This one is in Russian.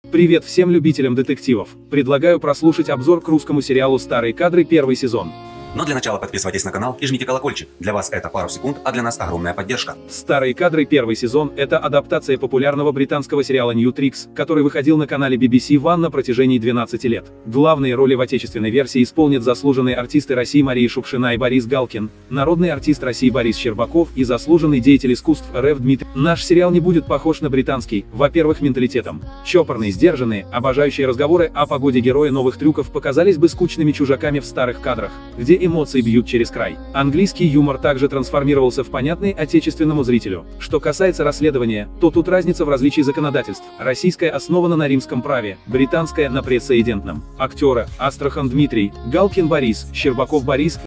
Привет всем любителям детективов. Предлагаю прослушать обзор к русскому сериалу «Старые кадры» первый сезон. Но для начала подписывайтесь на канал и жмите колокольчик. Для вас это пару секунд, а для нас огромная поддержка. «Старые кадры» первый сезон – это адаптация популярного британского сериала New Tricks, который выходил на канале BBC One на протяжении 12 лет. Главные роли в отечественной версии исполнят заслуженные артисты России Мария Шукшина и Борис Галкин, народный артист России Борис Щербаков и заслуженный деятель искусств РФ Дмитрий. Наш сериал не будет похож на британский, во-первых, менталитетом. Чопорные, сдержанные, обожающие разговоры о погоде герои новых трюков показались бы скучными чужаками в старых кадрах, где эмоции бьют через край. Английский юмор также трансформировался в понятный отечественному зрителю. Что касается расследования, то тут разница в различии законодательств. Российская основана на римском праве, британская на прецедентном. Актеры: Астрахан Дмитрий, Галкин Борис, Щербаков Борис.